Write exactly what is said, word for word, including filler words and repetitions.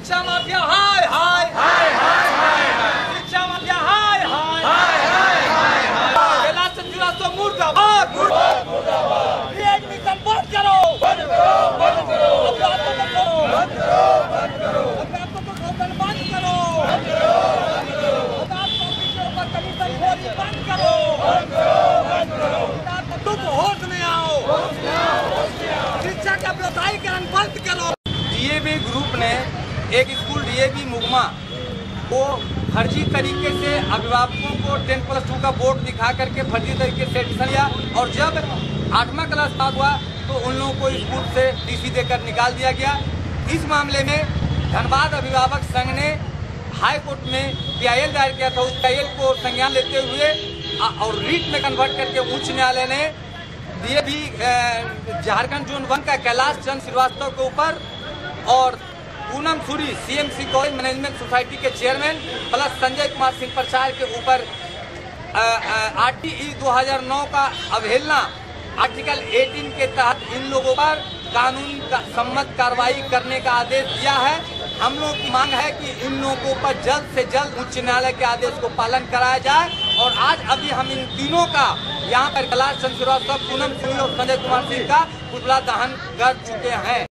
शिक्षा माफिया हाय हाय हाय हाय हाय, शिक्षा माफिया हाय हाय हाय हाय हाय, कैलाश चंद्रशेखर मुर्दाबाद मुर्दाबाद, एडमिशन बंद करो बंद करो बंद करो, अध्यापकों को बंद करो बंद करो, अध्यापकों को बंद करो बंद करो बंद करो, अध्यापकों के ऊपर कमीशन खोरी बंद करो बंद करो बंद करो, तुम होश में आओ होश में आओ होश में आओ, शिक्षा का व्यवसायीकरण बंद करो। डीएवी ग्रुप ने एक स्कूल डीएवी मुगमा को फर्जी तरीके से अभिभावकों को टेन प्लस टू का बोर्ड दिखा करके फर्जी तरीके से एडमिशन लिया और जब आठवां क्लास पास हुआ तो उन लोगों को स्कूल से टीसी देकर निकाल दिया गया। इस मामले में धनबाद अभिभावक संघ ने हाई कोर्ट में पीआईएल दायर किया था। उस पीआईएल को संज्ञान लेते हुए और रीट में कन्वर्ट करके उच्च न्यायालय ने डीएवी झारखंड जोन वन का कैलाश चंद्र श्रीवास्तव के ऊपर और Poonam Suri CMC college management society के चेयरमैन प्लस संजय कुमार सिंह प्रसाद के ऊपर आरटीई दो हज़ार नौ का अवहेलना आर्टिकल अठारह के तहत इन लोगों पर कानून का सम्मत कार्रवाई करने का आदेश दिया है। हम लोग की मांग है कि इन लोगों पर जल्द से जल्द उच्च न्यायालय के आदेश को पालन कराया जाए और आज अभी हम इन तीनों का यहाँ पर कैलाश चंद्र श्रीवास्तव, पूनम सूरी और संजय कुमार सिंह का पुतला दहन कर चुके हैं।